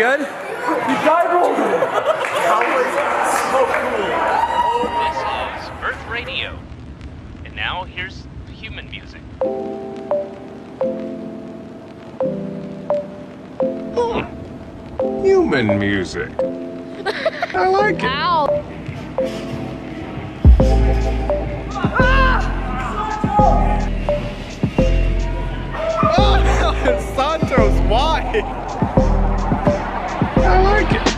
good? You dive rolled it! That was so cool. This is Earth Radio. And now here's human music. Human music. I like it. Ow! Oh, Santos, why? I like it.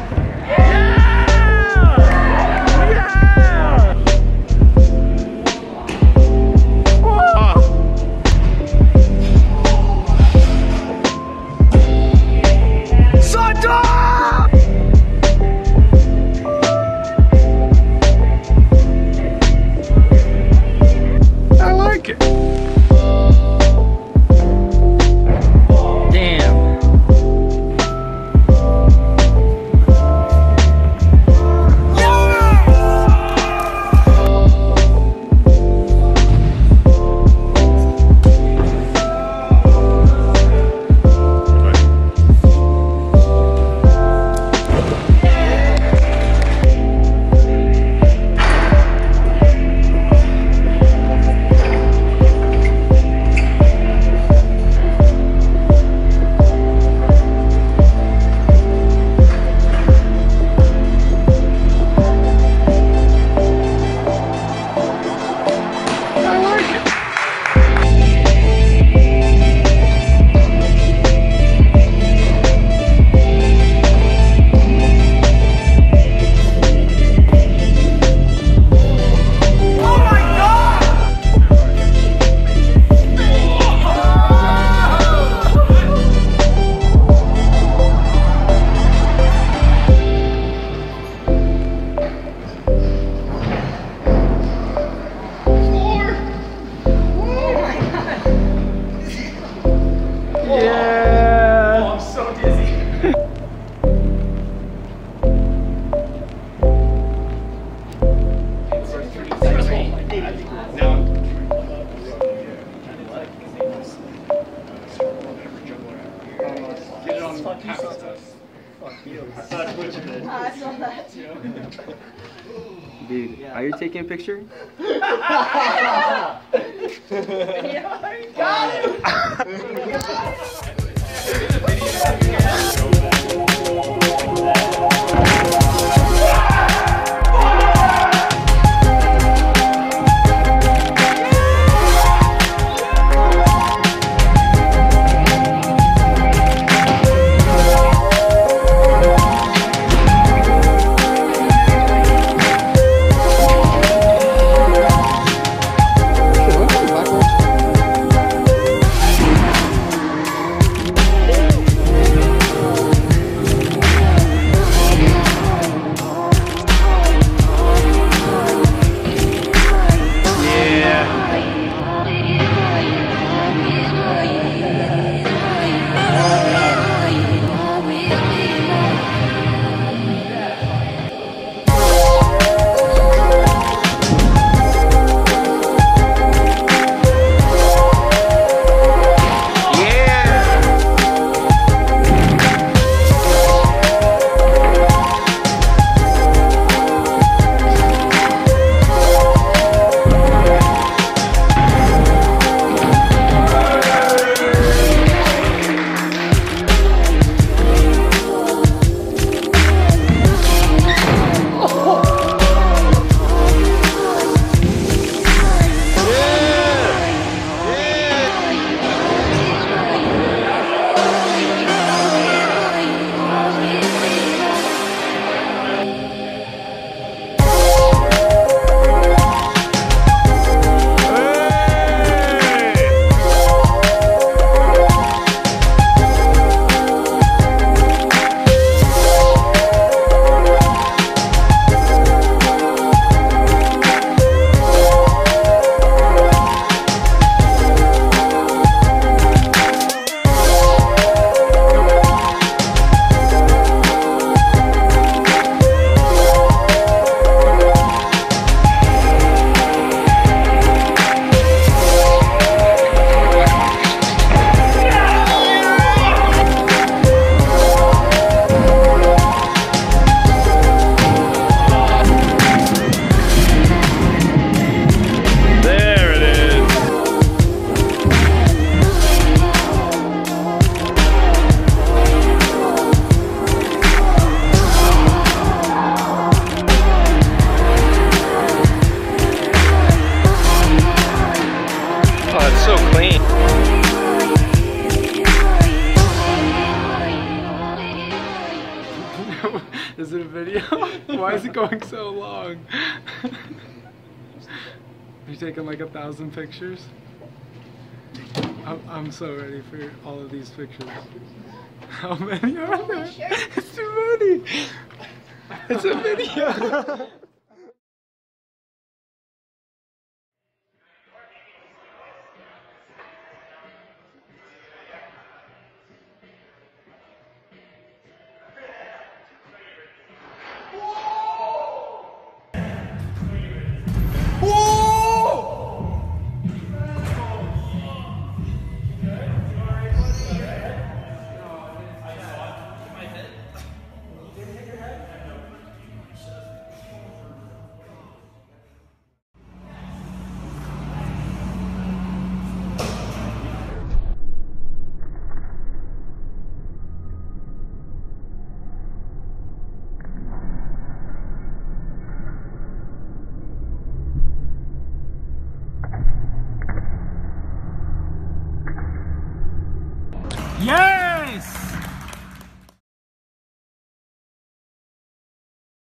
Dude, are you taking a picture? Yeah, I got Is it a video? Why is it going so long? You're taking like 1,000 pictures? I'm so ready for all of these pictures. How many are there? It's too many! It's a video!